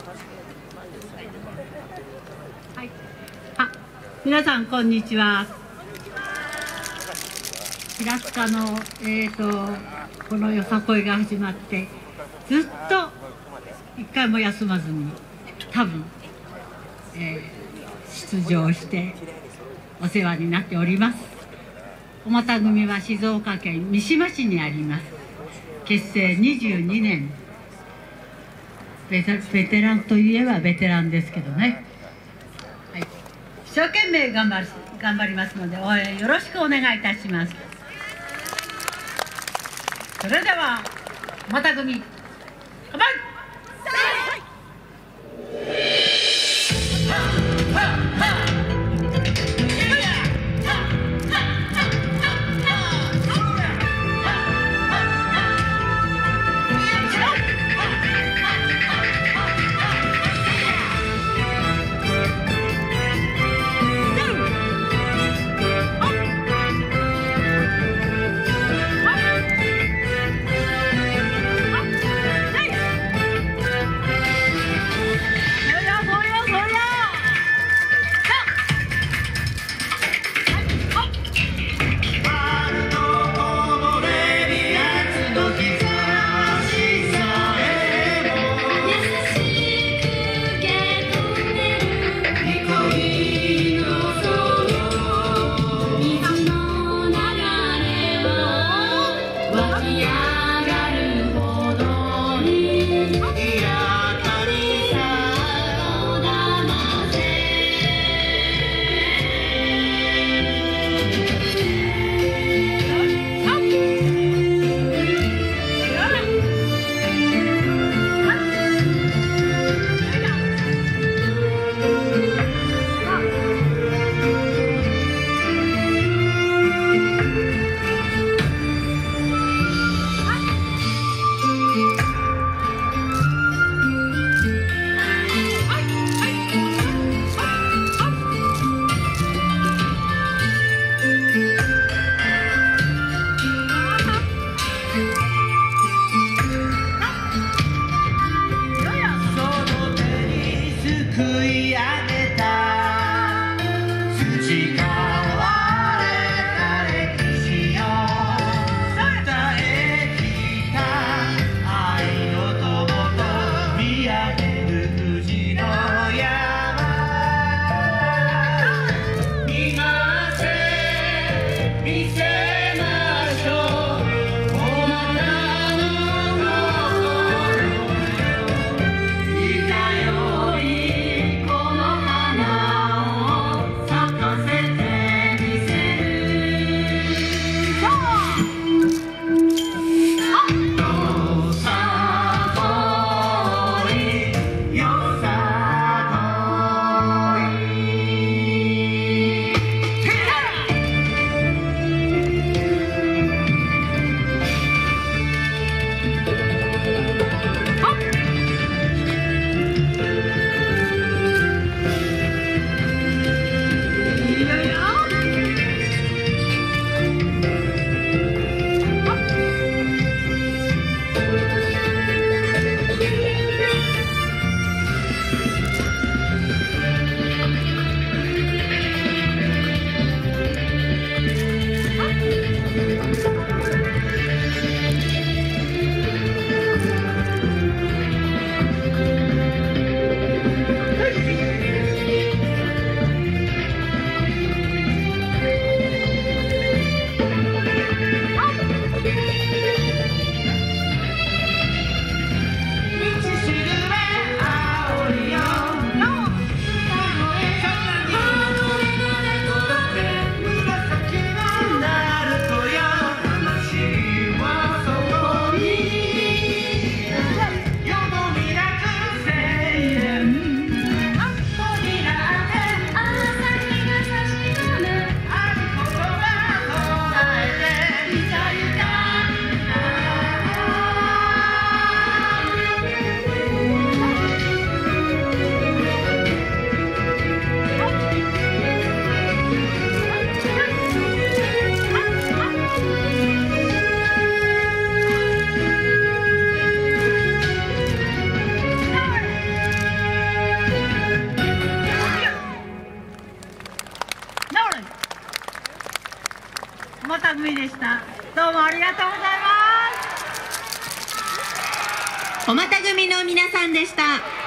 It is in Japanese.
はい、皆さんこんにちは。平塚のこのよさこいが始まってずっと一回も休まずに多分、出場してお世話になっております。おまた組は静岡県三島市にあります。結成22年。ベテランといえばベテランですけどね、はい、一生懸命頑張りますので応援よろしくお願いいたします。それではまた組乾杯。 駒田組でした。どうもありがとうございます。 駒田組の皆さんでした。